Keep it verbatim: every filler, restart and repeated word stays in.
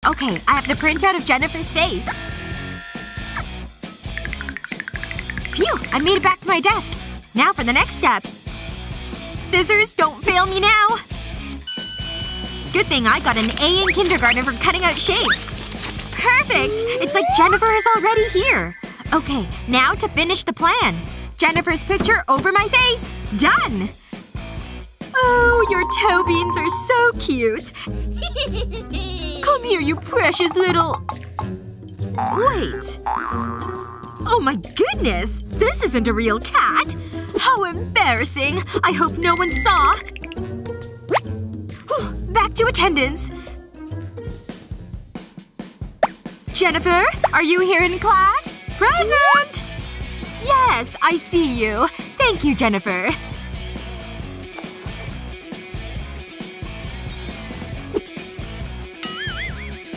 Okay, I have the printout of Jennifer's face. Phew! I made it back to my desk. Now for the next step. Scissors, don't fail me now. Good thing I got an A in kindergarten for cutting out shapes. Perfect! It's like Jennifer is already here. Okay, now to finish the plan. Jennifer's picture over my face. Done! Oh, your toe beans are so cute. Come here, you precious little… Wait. Oh my goodness! This isn't a real cat! How embarrassing! I hope no one saw. Whew, back to attendance. Jennifer? Are you here in class? Present! Yes, I see you. Thank you, Jennifer.